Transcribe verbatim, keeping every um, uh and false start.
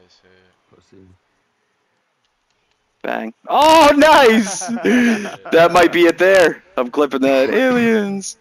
Nice hit. Pussy. Bang. Oh, nice! That might be it there. I'm clipping that. Aliens.